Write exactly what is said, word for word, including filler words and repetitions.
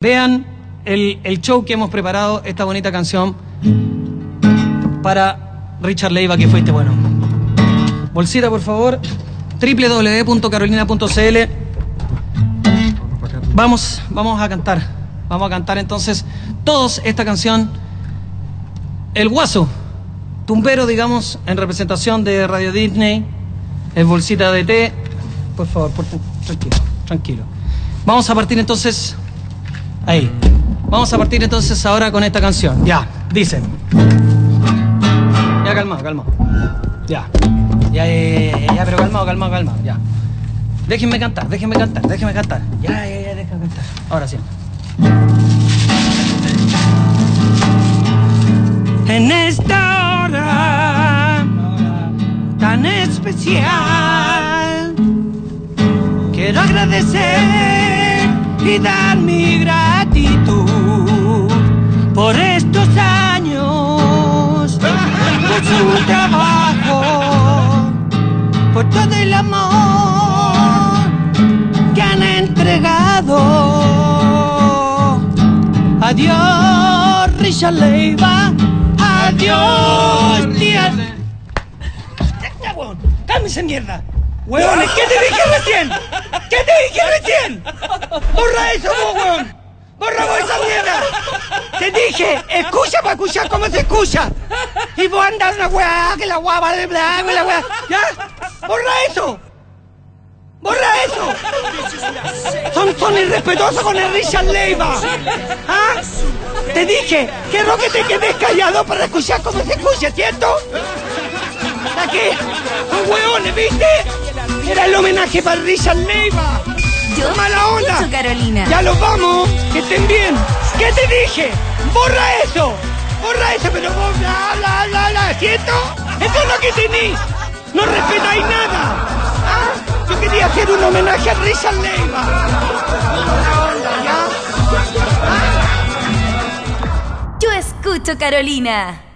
vean el, el show que hemos preparado, esta bonita canción para Richard Leiva, que fuiste bueno. Bolsita, por favor. doble u doble u doble u punto carolina punto c l. Vamos, vamos a cantar. Vamos a cantar entonces todos esta canción. El Guaso, tumbero, digamos, en representación de Radio Disney. El Bolsita de té. Por favor, por, tranquilo, tranquilo. Vamos a partir entonces. Ahí. Vamos a partir entonces ahora con esta canción. Ya, dicen. Ya, calmado, calmado. Ya. Ya, ya, ya, ya, ya, pero calmado, calmado, calmado. Ya. Déjenme cantar, déjenme cantar, déjenme cantar. Ya, ya, ya, déjenme cantar. Ahora sí. En esta hora tan especial, quiero agradecer y dar mi gratitud por estos años, por su trabajo, por todo el amor que han entregado. Adiós, Richard Leiva. Adiós, tía. ¡Cálmese, mierda! ¡Huevones! ¿Qué te dije recién? ¿Qué te dije recién? ¡Borra eso, vos, huevón! ¡Borra vos esa mierda! Te dije, escucha para escuchar cómo se escucha. Y vos andas una hueá, que la hueá va de bla, que la hueá. ¿Ya? ¡Borra eso! ¡Borra eso! Son, son irrespetuosos con el Richard Leiva. ¿Ah? Te dije, quiero que te quedes callado para escuchar cómo se escucha, ¿cierto? Aquí, los hueones, ¿viste? Era el homenaje para Richard Leiva. Yo ¡mala onda! escucho, Carolina. Ya los vamos, que estén bien. ¿Qué te dije? ¡Borra eso! ¡Borra eso! Pero vos bla, bla, bla, bla, ¿cierto? Eso es lo que tenés. No respetáis nada. ¿Ah? Yo quería hacer un homenaje a Richard Leiva. ¡Mala onda, ya! Yo escucho, Carolina.